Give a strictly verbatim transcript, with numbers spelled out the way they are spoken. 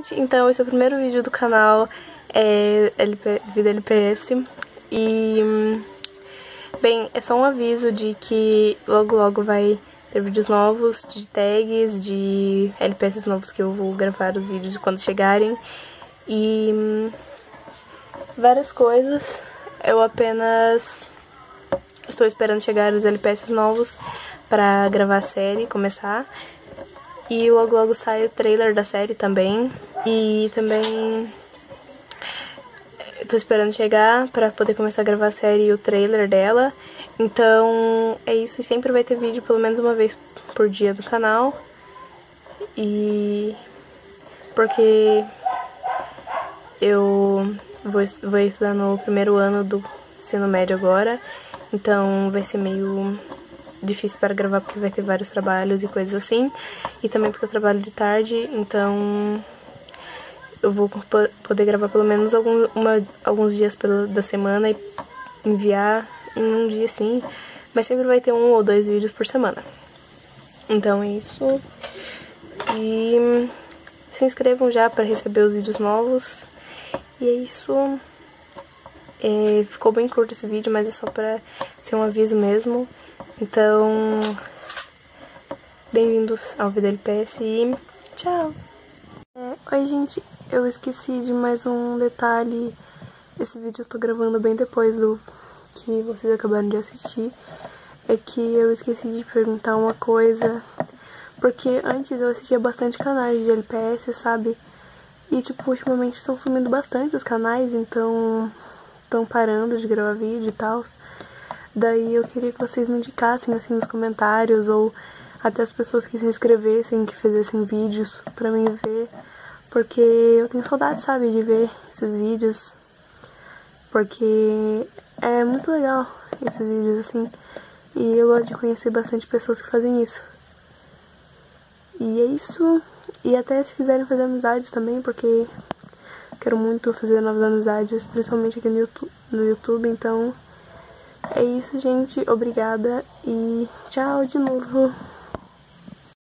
gente, então esse é o primeiro vídeo do canal é, L P, Vida L P S. E, bem, é só um aviso de que logo logo vai ter vídeos novos, de tags, de L P S novos que eu vou gravar os vídeos quando chegarem. E várias coisas. Eu apenas estou esperando chegar os L P S novos pra gravar a série, começar. E logo logo sai o trailer da série também. E também eu tô esperando chegar pra poder começar a gravar a série e o trailer dela. Então é isso, e sempre vai ter vídeo pelo menos uma vez por dia do canal. E porque eu vou, vou estudar no primeiro ano do ensino médio agora, então vai ser meio difícil para gravar porque vai ter vários trabalhos e coisas assim. E também porque eu trabalho de tarde, então eu vou poder gravar pelo menos algum, uma, alguns dias pela, da semana e enviar em um dia sim, mas sempre vai ter um ou dois vídeos por semana. Então é isso. E se inscrevam já para receber os vídeos novos. E é isso. É, ficou bem curto esse vídeo, mas é só pra ser um aviso mesmo. Então, bem-vindos ao Vida L P S e tchau! É, oi, gente, eu esqueci de mais um detalhe. Esse vídeo eu tô gravando bem depois do que vocês acabaram de assistir. É que eu esqueci de perguntar uma coisa, porque antes eu assistia bastante canais de L P S, sabe? E, tipo, ultimamente estão sumindo bastante os canais, então estão parando de gravar vídeo e tal. Daí eu queria que vocês me indicassem, assim, nos comentários, ou até as pessoas que se inscrevessem, que fizessem vídeos pra mim ver. Porque eu tenho saudade, sabe, de ver esses vídeos. Porque é muito legal esses vídeos, assim. E eu gosto de conhecer bastante pessoas que fazem isso. E é isso. E até se quiserem fazer amizades também, porque quero muito fazer novas amizades, principalmente aqui no YouTube, no YouTube. Então é isso, gente. Obrigada e tchau de novo.